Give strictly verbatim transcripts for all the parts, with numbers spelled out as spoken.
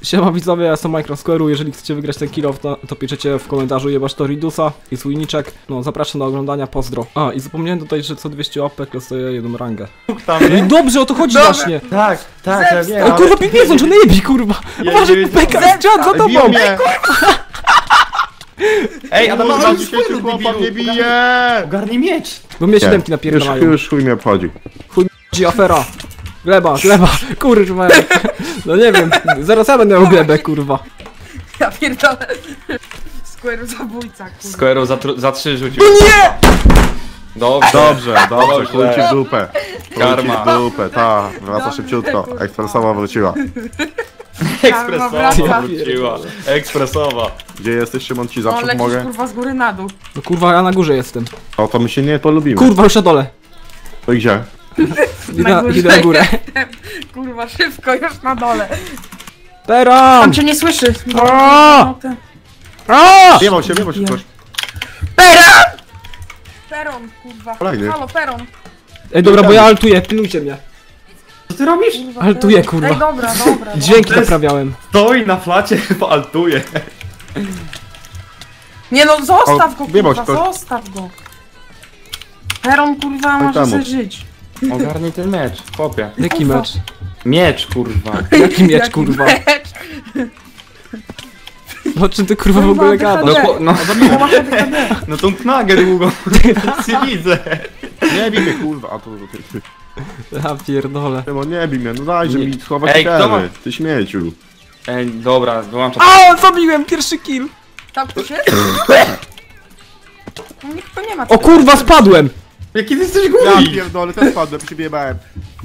Siema widzowie, ja jestem Minecraft. Jeżeli chcecie wygrać ten kill off, to, to piszecie w komentarzu jebasz to Ridusa i swój niczek. No, zapraszam do oglądania, pozdro. A, i zapomniałem dodać, że co dwieście łapek dostaję jedną rangę. Tam, Dobrze, o to chodzi Dobra. właśnie. tak, tak, ja wiem. O kurwa, pieniądze, że nie bij, kurwa. Uważaj, peka, dziad za tobą. Biją mnie! Ej, Adam, Kurwa, mam dziesięciu chłopa mnie bije! Ogarnij miecz! Bo mnie siódemki Już, napierdalają. już chuj mnie obchodzi. Chodzi afera. Gleba, gleba, kurwa. No nie wiem, zaraz ja będę miał glebę, kurwa. Ja pierdolę. Square zabójca, kurwa. Squirrel za, tru- za trzy rzucił. Nie! Dobrze. Dobrze, dobrze, Dobrze. chuj ci w dupę. Chuj ci Karma. w dupę, ta, wraca Dobrze, szybciutko. kurwa. Ekspresowa wróciła. Ekspresowa wraca. wróciła. Ekspresowa. Gdzie jesteś, Szymon? Ci No zawsze lecisz pomogę? kurwa z góry na dół. No kurwa, ja na górze jestem. O, to my się nie polubimy. Kurwa, już na dole. To i gdzie? Idę na, idę na górę. Kurwa, szybko, już na dole. Peram! Tam cię nie słyszy. A! A! Wiewał się, wiewał się ktoś. Peron! Peron, kurwa. Kolejny. Halo, peron. Ej, dobra, bo ja altuję, pilnujcie mnie. Co ty robisz? Kurwa, Altuję, peron. kurwa. Ej, dobra, dobra. Dźwięki To jest- naprawiałem. Stoi na flacie, bo altuje. Nie no, zostaw O, go, wjebał się kurwa, ktoś. zostaw go. Peron, kurwa, może temu. sobie żyć. Ogarnij ten miecz, chłopie. Jaki Kurwa. mecz? Miecz, kurwa. Jaki miecz, Jaki kurwa? mecz? O czym ty kurwa w Kurwa, ogóle wychodzi. No, gadasz? chło- no, O, masz A D K. no tą knagę długą. Nic nie widzę. Nie bij mnie, kurwa. A to ty, ty. Ja pierdolę. Szymon, nie bij mnie, no dajże Nie. mi schować Ej, kto tereny. ma- Ty śmieciu. Ej, dobra, wyłączam. A, zabiłem pierwszy kill! Tam ktoś jest? No nikt to nie ma. O kurwa, spadłem! Jaki ty jesteś Ja głupi? pierdolę, też padłem, się biebałem.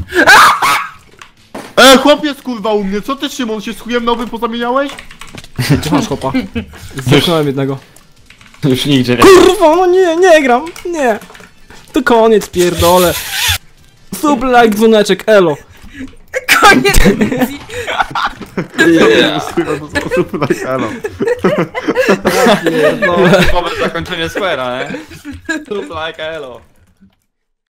E, chłopiec kurwa u mnie, co ty Szymon, się z chujem nowym pozamieniałeś? Gdzie masz chłopa? Zdechnąłem jednego. Już nigdzie nie. Kurwa, no nie, nie gram, nie. To koniec, pierdolę. Sub, like, dzwoneczek, elo. Koniec misji. Kurwa, to sposób na kanał. Pierdolę. Typowe zakończenie Square'a, nie? Tup like elo.